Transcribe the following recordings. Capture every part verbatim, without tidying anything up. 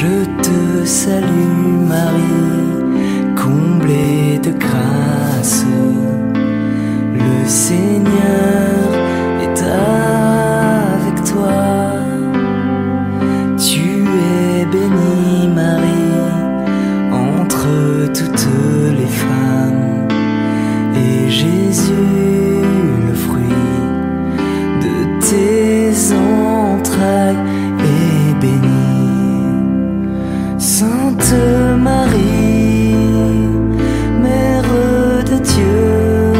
Je te salue Marie, comblée de grâce, le Seigneur est avec toi. Tu es bénie Marie entre toutes les femmes, et Jésus, le fruit de tes entrailles, est béni. Sainte Marie, Mère de Dieu,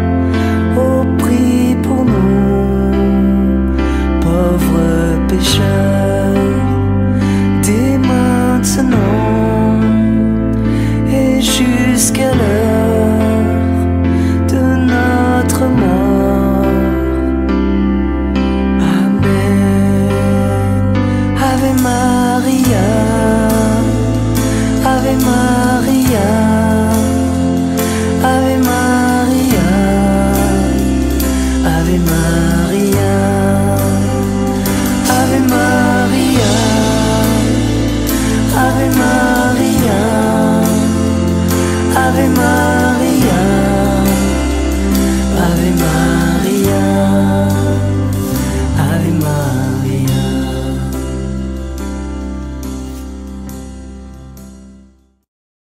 ô prie pour nous, pauvres pécheurs,